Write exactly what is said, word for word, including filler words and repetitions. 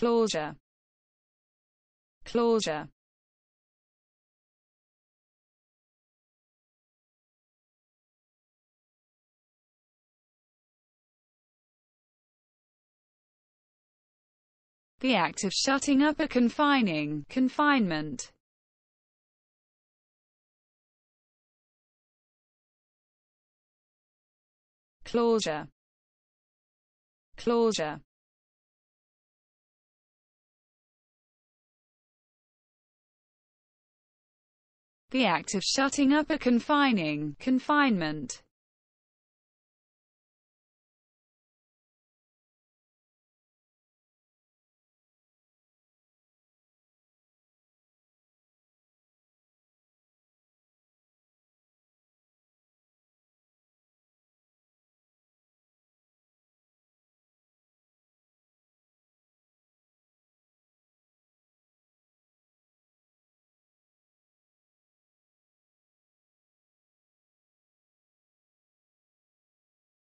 closure, closure, the act of shutting up or confining, confinement, closure, closure, the act of shutting up or confining, confinement,